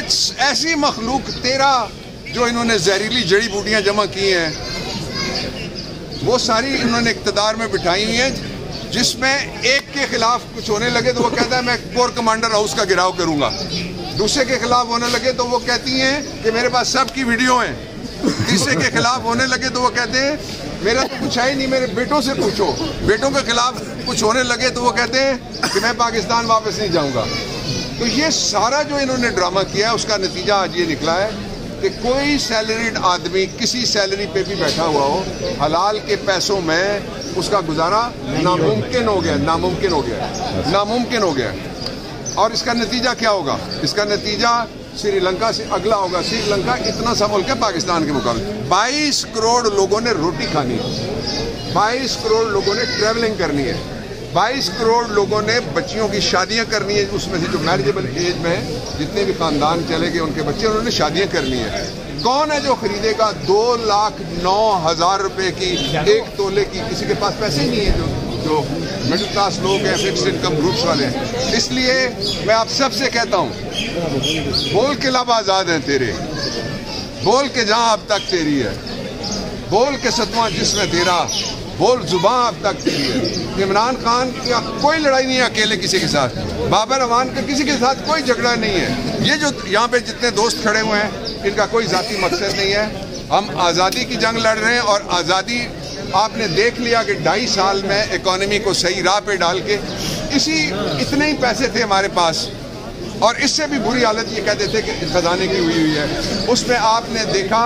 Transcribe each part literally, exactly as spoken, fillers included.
ऐसी मखलूक तेरह जो इन्होंने जहरीली जड़ी बूटियां जमा की हैं वो सारी इन्होंने इक़्तिदार में बिठाई हुई हैं, जिसमें एक के खिलाफ कुछ होने लगे तो वो कहता है मैं कोर कमांडर हाउस का गिराव करूंगा, दूसरे के खिलाफ होने लगे तो वो कहती हैं कि मेरे पास सबकी वीडियो हैं, तीसरे के खिलाफ होने लगे तो वो कहते हैं मेरा तो कुछ है ही नहीं, मेरे बेटों से पूछो, बेटों के खिलाफ कुछ होने लगे तो वो कहते हैं कि मैं पाकिस्तान वापस नहीं जाऊंगा। तो ये सारा जो इन्होंने ड्रामा किया है उसका नतीजा आज ये निकला है कि कोई सैलरीड आदमी किसी सैलरी पे भी बैठा हुआ हो, हलाल के पैसों में उसका गुजारा नामुमकिन हो गया, नामुमकिन हो गया, नामुमकिन हो गया। और इसका नतीजा क्या होगा? इसका नतीजा श्रीलंका से अगला होगा। श्रीलंका इतना सा मुल्क है पाकिस्तान के मुकाबले, बाईस करोड़ लोगों ने रोटी खानी है, बाईस करोड़ लोगों ने ट्रैवलिंग करनी है, बाईस करोड़ लोगों ने बच्चियों की शादियां करनी है, उसमें से जो मैरिजेबल एज में है, जितने भी खानदान चले गए उनके बच्चे, उन्होंने शादियां करनी है। कौन है जो खरीदेगा दो लाख नौ हजार रुपए की एक तोले की? किसी के पास पैसे नहीं है, जो जो मिडिल क्लास लोग हैं, फिक्स्ड इनकम ग्रुप्स वाले हैं। इसलिए मैं आप सबसे कहता हूं, बोल के लब आजाद हैं तेरे, बोल के जहां अब तक तेरी है, बोल के सतवां जिसमें तेरा, बोल जुबान अब तक तेरी है। इमरान खान की कोई लड़ाई नहीं है अकेले किसी के साथ, बाबर अवान का किसी के साथ कोई झगड़ा नहीं है। ये जो यहाँ पे जितने दोस्त खड़े हुए हैं इनका कोई जाती मकसद नहीं है। हम आज़ादी की जंग लड़ रहे हैं और आज़ादी आपने देख लिया कि ढाई साल में इकोनॉमी को सही राह पे डाल के, इसी इतने ही पैसे थे हमारे पास और इससे भी बुरी हालत ये कहते थे कि खजाने की हुई हुई है। उसमें आपने देखा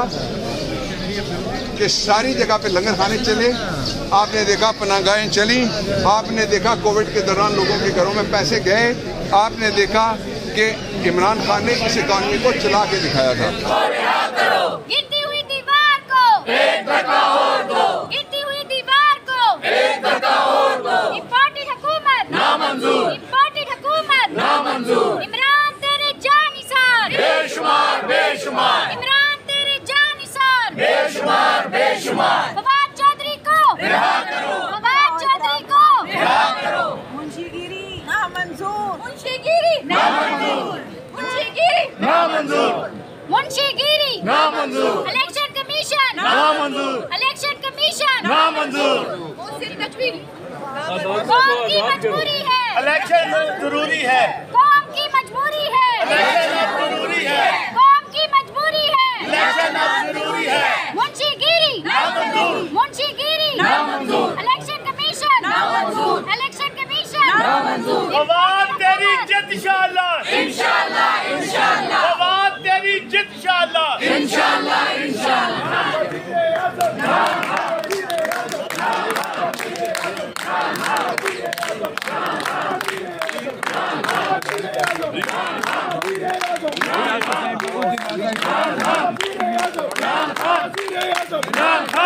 कि सारी जगह पे लंगर खाने चले, आपने देखा पनाहगाहें चली, आपने देखा कोविड के दौरान लोगों के घरों में पैसे गए, आपने देखा कि इमरान खान ने इस इकोनॉमी को चला के दिखाया था। गिरती हुई दीवार को एक धक्का और दो, गिरती हुई दीवार को एक धक्का और दो, इम्पोर्टेड हुकूमत नामंजूर, इम्पोर्टेड हुकूमत नामंजूर, इमरान तेरे जानिसार बेशुमार बेशुमार, इमरान तेरे जानिसार बेशुमार बेशुमार, फवाद चौधरी को रिहा करो, फवाद चौधरी को रिहा करो, मुंशीगिरी नामंजूर, मुंशीगिरी नामंजूर, मुंशीगिरी नामंजूर, मुंशीगिरी नामंजूर, इलेक्शन कमीशन नामंजूर, इलेक्शन कमीशन नामंजूर, कौम की मजबूरी है, इलेक्शन जरूरी है, कौम की मजबूरी है, इलेक्शन जरूरी है, कौम की मजबूरी है, इलेक्शन जरूरी है, मुंशीगिरी नामंजूर, मुंशीगिरी नामंजूर, इलेक्शन कमीशन नामंजूर, इलेक्शन कमीशन नामंजूर, फवाद तेरी जित इंशाअल्लाह इंशाअल्लाह इंशाअल्लाह, फवाद तेरी जित इंशाअल्लाह इंशाअल्लाह इंशाअल्लाह। इमरान खान